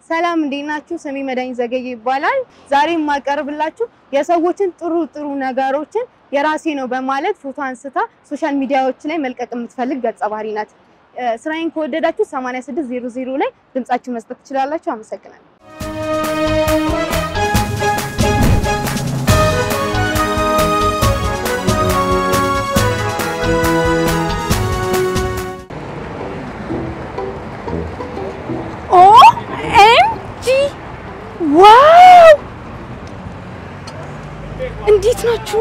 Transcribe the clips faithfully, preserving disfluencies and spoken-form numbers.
ሰላም እንዴናችሁ ስሜ መዳኝ ዘገየ ይባላል ዛሬ ማቀርብላችሁ የሰዎችን ጥሩ ጥሩ ነገሮችን የራሴ ነው በማለት ፎቶ አንስታ ሶሻል ሚዲያዎች ላይ መልቀቅ የምትፈልግ ገጸ ባህሪ ናት ስራዬን ከወደዳችሁ ሰማንያ ስድስት ዜሮ ዜሮ ላይ ድምጻችሁ መስጠት ትችላላችሁ አመሰግናለሁ ዋው እንዴት ናችሁ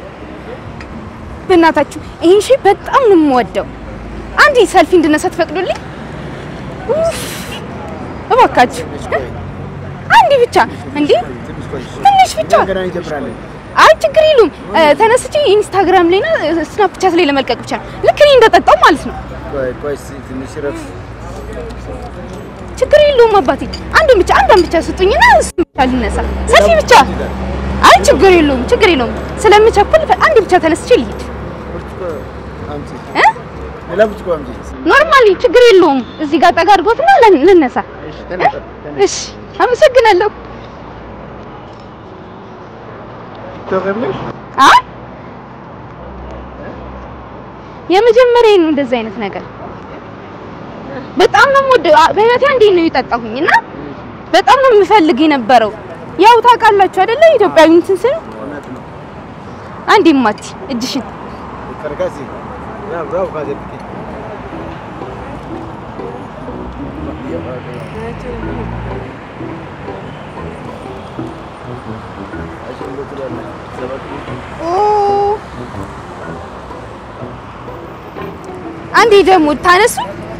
በእናታችሁ ይሄን ሺ በጣም ነው የምወደው አንዴ ሰልፊ እንድነሳ ተፈቅዶልኝ እባካችሁ አንዴ ብቻ እንዴ ትንሽ ብቻ አይ ችግር የለውም ተነስቼ ኢንስታግራም ላይ እና ስናፕቻት ላይ ለመልቀቅ ብቻ ልክ እኔ እንደጠጣው ማለት ነው ቆይ ቆይ ትንሽ ረፍ ችግር የለውም አባቴ አንዱን ብቻ አንዱን ብቻ ስጡኝና ብቻ ልነሳ ሰፊ ብቻ አይ ችግር የለውም ችግር የለውም ስለምቸኩል አንዴ ብቻ ተነስቼ ልሂድ እ ለምት ቆም ኖርማሊ ችግር የለውም እዚህ ጋር ጠጋ አድርጎትና ልነሳ እሺ አመሰግናለሁ ተገምሽ አይ የመጀመሪያ ነው እንደዚህ አይነት ነገር በጣም ነው ወደ በህይወቴ አንዴ ነው ይጣጣሁኝና በጣም ነው የምፈልግ የነበረው ያው ታውቃላችሁ አይደለ ኢትዮጵያዊ እንትን ስል አንዴ ማቲ እጅሽን ከርካሲ ያ ብራው ካደብቂ ኦ አንዴ ደግሞ ታነሱ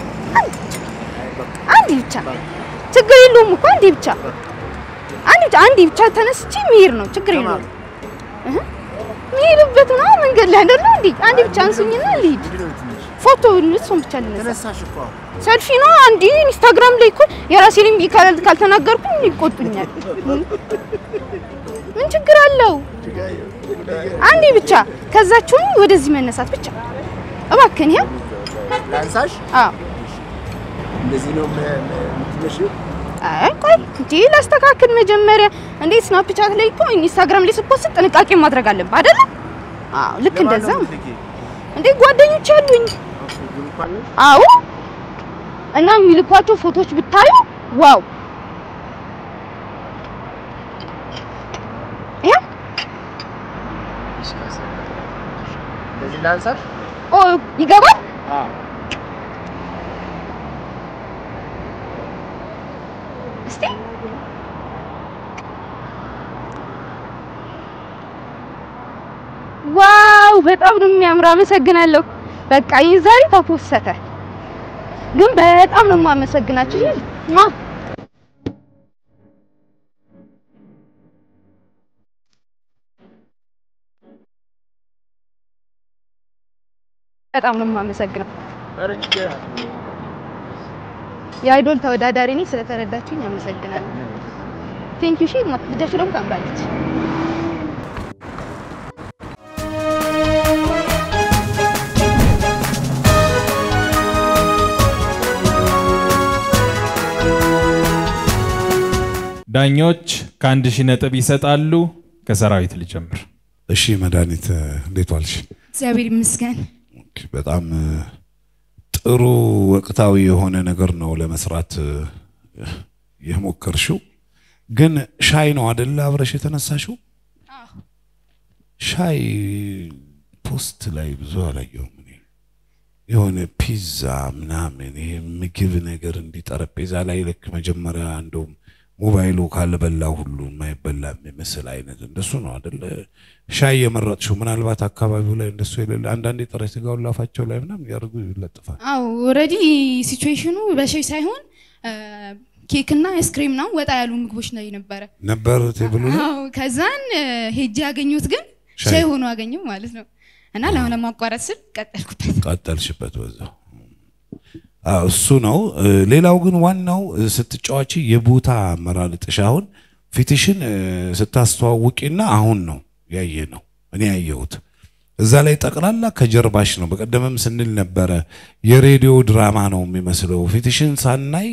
አንዴ ብቻ ችግር የለውም እኮ አንዴ ብቻ አንዴ ብቻ አንዴ ብቻ ተነስቼ መሄድ ነው ችግር የለውም እህ መሄድበት ነው መንገድ ላይ አይደል እንዴ አንዴ ብቻ አንሱኝና ልሂድ ፎቶ ልስም ብቻ ልነሳሽ እኮ ሰልፊ ነው አንዴ ኢንስታግራም ላይ እኮ የራሴንም ይካል ካልተናገርኩኝ ይቆጡኛል ምን ችግር አለው አንዴ ብቻ ከዛችሁ ወደዚህ መነሳት ብቻ እባክህ ያ ላንሳሽ አዎ እንደዚህ ነው ምትመሽው አይ ቆይ እንዴ ላስተካክል መጀመሪያ እንዴ ስናፕቻት ላይ እኮ ኢንስታግራም ላይ ስፖስት ጥንቃቄ ማድረግ አለብህ አይደል አዎ ልክ እንደዛ እንዴ ጓደኞች አሉኝ አዎ እና የሚልኳቸው ፎቶዎች ብታዩ ዋው ያ እንደዚህ ላንሳሽ ኦ ይገባል አዎ እስቲ ዋው በጣም ነው የሚያምረው አመሰግናለሁ በቃ ይዛሪ ተፖሰተ ግን በጣም ነው የማመሰግናችሁ ማ በጣም ነው የማመሰግነው አረጭ የአይዶል ተወዳዳሪ ነኝ ስለተረዳችሁኝ አመሰግናለሁ ቴንክ ዩ ሺ ልጃችሁ ደግሞ ታምራለች ዳኞች ከአንድ ሺህ ነጥብ ይሰጣሉ ከሰራዊት ልጀምር እሺ መድኃኒት እንዴት ዋልሽ እግዚአብሔር ይመስገን በጣም ጥሩ ወቅታዊ የሆነ ነገር ነው ለመስራት የሞከርሽው ግን ሻይ ነው አይደል አብረሽ የተነሳሽው አዎ ሻይ ፖስት ላይ ብዙ አላየሁም እኔ የሆነ ፒዛ ምናምን ይሄ ምግብ ነገር እንዲጠረጴዛ ላይ ልክ መጀመሪያ እንደውም ሞባይሉ ካልበላው ሁሉ የማይበላ የሚመስል አይነት እንደሱ ነው አይደል ሻይ የመረጥሽው ምናልባት አካባቢው ላይ እንደሱ ይላል አንዳንዴ ጥሬ ስጋው ላፋቸው ላይ ምናምን ያርጉ ይለጥፋል አው ኦሬዲ ሲቹዌሽኑ በሻይ ሳይሆን ኬክ እና አይስክሪም ነው ወጣ ያሉ ምግቦች ላይ ነበር ነበር ቴብሉ አው ከዛን ሄጄ ያገኙት ግን ሻይ ሆኖ አገኘው ማለት ነው እና ለማቋረጥ ስል ቀጠልኩበት ቀጠልሽበት በዛው አው እሱ ነው ሌላው ግን ዋናው ስትጫዋቺ የቦታ መራልጥሽ አሁን ፊትሽን ስታስተዋውቂና አሁን ነው ያየ ነው እኔ ያየሁት እዛ ላይ ጠቅላላ ከጀርባሽ ነው በቀደምም ስንል ነበር የሬዲዮ ድራማ ነው የሚመስለው ፊትሽን ሳናይ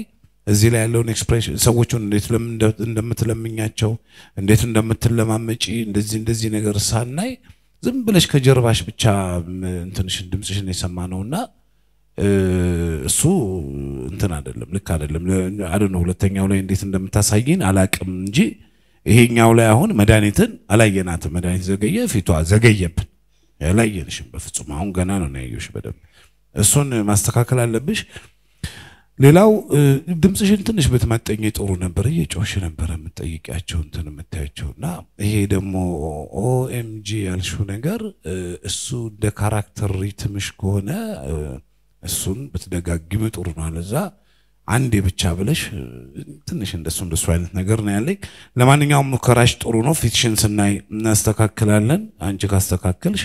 እዚህ ላይ ያለውን ኤክስፕሬሽን ሰዎቹን እንዴት እንደምትለምኛቸው እንዴት እንደምትለማመጪ እንደዚህ እንደዚህ ነገር ሳናይ ዝም ብለሽ ከጀርባሽ ብቻ እንትንሽን ድምጽሽን የሰማነውና እሱ እንትን አይደለም ልክ አይደለም አይደለም ሁለተኛው ላይ እንዴት እንደምታሳይን አላቅም እንጂ ይሄኛው ላይ አሁን መድኃኒትን አላየናትም መድኃኒት ዘገየ ፊቷ ዘገየብን ያላየንሽም በፍጹም አሁን ገና ነው ያየሽ በደም እሱን ማስተካከል አለብሽ ሌላው ድምጽሽን ትንሽ በተማጠኝ ጥሩ ነበር እየጮሽ ነበር የምትጠይቂያቸው እንትን የምታያቸውና ይሄ ደግሞ ኦኤምጂ ያልሽው ነገር እሱ እንደ ካራክተር ሪትምሽ ከሆነ እሱን በተደጋግሚ ጥሩ ነው አለዛ አንዴ ብቻ ብለሽ ትንሽ እንደሱ እንደሱ አይነት ነገር ነው ያለኝ ለማንኛውም ሙከራሽ ጥሩ ነው ፊክሽን ስናይ እናስተካክላለን አንቺ ካስተካከልሽ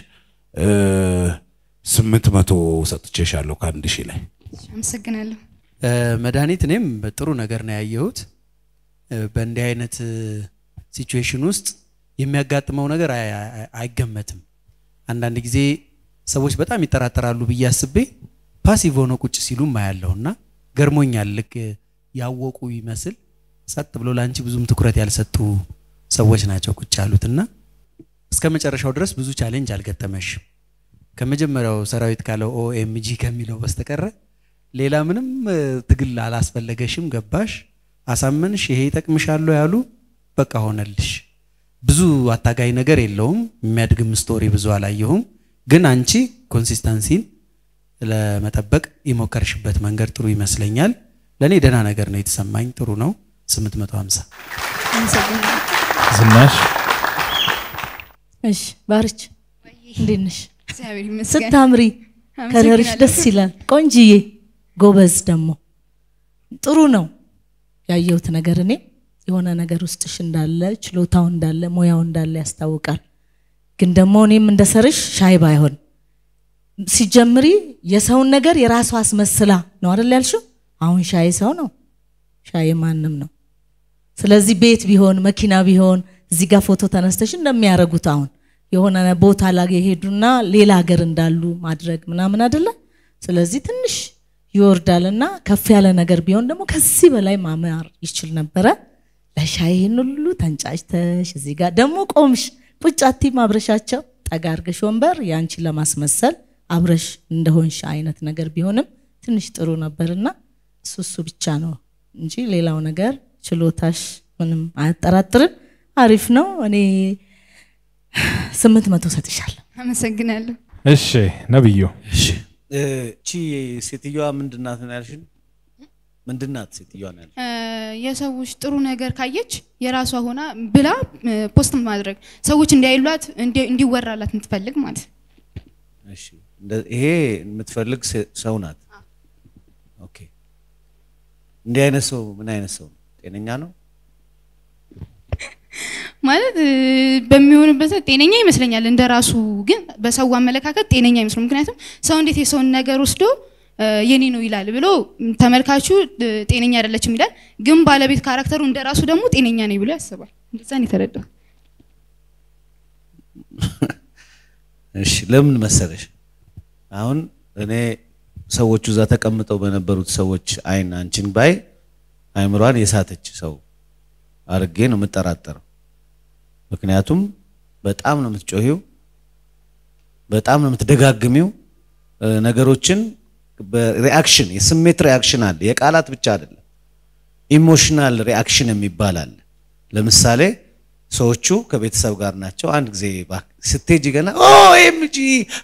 ስምንት መቶ ሰጥቼሻለሁ ከአንድ ሺህ ላይ አመሰግናለሁ መድኃኒት እኔም በጥሩ ነገር ነው ያየሁት በእንዲህ አይነት ሲቹዌሽን ውስጥ የሚያጋጥመው ነገር አይገመትም አንዳንድ ጊዜ ሰዎች በጣም ይተራተራሉ በያስቤ ፓሲቭ ሆኖ ቁጭ ሲሉ ማያለውና ገርሞኛል ልክ ያወቁ ይመስል ሰጥ ብሎ ላንቺ ብዙም ትኩረት ያልሰጡ ሰዎች ናቸው ቁጭ ያሉትና እስከመጨረሻው ድረስ ብዙ ቻሌንጅ አልገጠመሽ ከመጀመሪያው ሰራዊት ካለው ኦኤምጂ ከሚለው በስተቀረ ሌላ ምንም ትግል አላስፈልገሽም ገባሽ አሳመንሽ ይሄ ይጠቅምሻል ያሉ በቃ ሆነልሽ ብዙ አታጋይ ነገር የለውም የሚያድግም ስቶሪ ብዙ አላየሁም ግን አንቺ ኮንሲስተንሲን ለመጠበቅ ይሞከርሽበት መንገድ ጥሩ ይመስለኛል ለኔ ደና ነገር ነው የተሰማኝ ጥሩ ነው ስምንት መቶ ሃምሳ ዝናሽ እሺ ባርች እንዴነሽ እግዚአብሔር ይመስገን ስታምሪ ከለርሽ ደስ ይላል ቆንጂዬ ጎበዝ ደሞ ጥሩ ነው ያየሁት ነገር እኔ የሆነ ነገር ውስጥሽ እንዳለ ችሎታው እንዳለ ሞያው እንዳለ ያስታውቃል ግን ደሞ እኔም እንደሰርሽ ሻይ ባይሆን ሲጀምሪ የሰውን ነገር የራሷ አስመስላ ነው አይደል ያልሽው አሁን ሻይ ሰው ነው ሻይ ማንንም ነው ስለዚህ ቤት ቢሆን መኪና ቢሆን እዚህ ጋር ፎቶ ተነስተሽ እንደሚያረጉት አሁን የሆነ ቦታ ላይ ይሄዱና ሌላ ሀገር እንዳሉ ማድረግ ምናምን አይደለ ስለዚህ ትንሽ ይወርዳልና ከፍ ያለ ነገር ቢሆን ደግሞ ከዚህ በላይ ማማር ይችል ነበር ለሻይን ሁሉ ተንጫጭተሽ እዚህ ጋር ደግሞ ቆምሽ ቁጫቲ ማብረሻቸው ጠጋርገሽ ወንበር ያንቺ ለማስመሰል አብረሽ እንደሆንሽ አይነት ነገር ቢሆንም ትንሽ ጥሩ ነበርና እሱሱ ብቻ ነው እንጂ ሌላው ነገር ችሎታሽ ምንም አያጠራጥርም አሪፍ ነው እኔ ስምንት መቶ ሰጥሻለሁ አመሰግናለሁ እሺ ነብዩ እሺ እቺ ሴትዮዋ ምንድናት ነው ያልሽን ምንድናት ሴትዮዋ ነው ያልሽ የሰዎች ጥሩ ነገር ካየች የራሷ ሆና ብላ ፖስት ማድረግ ሰዎች እንዲያይሏት እንዲወራላት የምትፈልግ ማለት እሺ ይሄ የምትፈልግ ሰው ናት ኦኬ እንዴ አይነት ሰው ምን አይነት ሰው ጤነኛ ነው ማለት በሚሆንበት ጤነኛ ይመስለኛል እንደራሱ ግን በሰው አመለካከት ጤነኛ ይመስል ምክንያቱም ሰው እንዴት የሰውን ነገር ወስዶ የኔ ነው ይላል ብሎ ተመልካቹ ጤነኛ አይደለችም ይላል ግን ባለቤት ካራክተሩ እንደራሱ ደግሞ ጤነኛ ነው ብሎ ያስባል እንደዛ ነው የተረዳው እሺ ለምን መሰለሽ አሁን እኔ ሰዎቹ እዛ ተቀምጠው በነበሩት ሰዎች አይን አንቺን ባይ አይምሯን የሳተች ሰው አርጌ ነው የምጠራጠረው ምክንያቱም በጣም ነው የምትጮሂው በጣም ነው የምትደጋግሚው ነገሮችን በሪአክሽን የስሜት ሪአክሽን አለ የቃላት ብቻ አይደለም ኢሞሽናል ሪአክሽን የሚባላል ለምሳሌ ሰዎቹ ከቤተሰብ ጋር ናቸው አንድ ጊዜ ስትሄጂ ገና ኦኤምጂ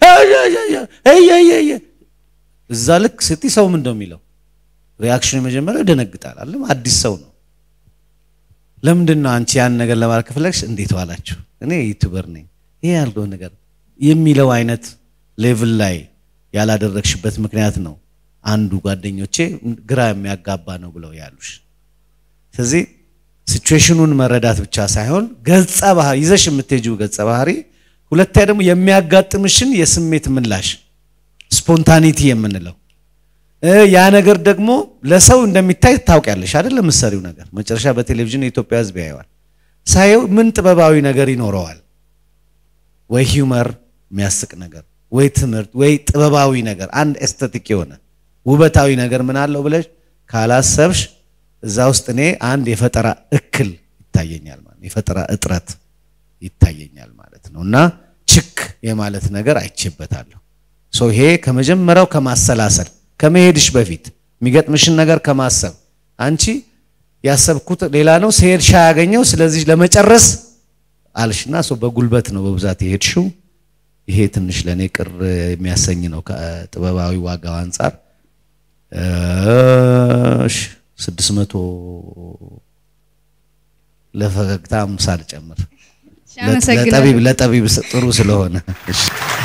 አያያያ እዛ ልክ ስቲ ሰው ምን እንደሚለው ሪአክሽን መጀመሪያ ደነግጣል አይደል አዲስ ሰው ነው ለምንድነው አንቺ ያን ነገር ለማድረግ ፈለግሽ እንዴት ዋላችሁ እኔ ዩቲዩበር ነኝ ይሄ ያልከው ነገር የሚለው አይነት ሌቭል ላይ ያላደረግሽበት ምክንያት ነው አንዱ ጓደኞቼ ግራ የሚያጋባ ነው ብለው ያሉሽ ስለዚህ ሲቹዌሽኑን መረዳት ብቻ ሳይሆን ገጸ ባህሪ ይዘሽ የምትሄጂው ገጸ ባህሪ ሁለተኛ ደግሞ የሚያጋጥምሽን የስሜት ምላሽ ስፖንታኒቲ የምንለው ያ ነገር ደግሞ ለሰው እንደሚታይ ታውቂያለሽ አይደል ለምሳሌው ነገር መጨረሻ በቴሌቪዥን የኢትዮጵያ ህዝብ ያያዋል ሳይው ምን ጥበባዊ ነገር ይኖረዋል ወይ ሂዩመር የሚያስቅ ነገር ወይ ትምህርት ወይ ጥበባዊ ነገር አንድ ኤስቴቲክ የሆነ ውበታዊ ነገር ምን አለው ብለሽ ካላሰብሽ እዛ ውስጥ እኔ አንድ የፈጠራ እክል ይታየኛል ማለት የፈጠራ እጥረት ይታየኛል ማለት ነውና ችክ የማለት ነገር አይቼበታለሁ ሶ ይሄ ከመጀመሪያው ከማሰላሰል ከመሄድሽ በፊት የሚገጥምሽን ነገር ከማሰብ አንቺ ያሰብኩት ሌላ ነው ሲሄድ ሻ ያገኘው ስለዚህ ለመጨረስ አልሽና ሶ በጉልበት ነው በብዛት ይሄድሽው ይሄ ትንሽ ለኔ ቅር የሚያሰኝ ነው ከጥበባዊ ዋጋው አንፃር እሺ ስድስት መቶ ለፈገግታ አምሳል ጨምር ለጠቢብ ለጠቢብ ጥሩ ስለሆነ እሺ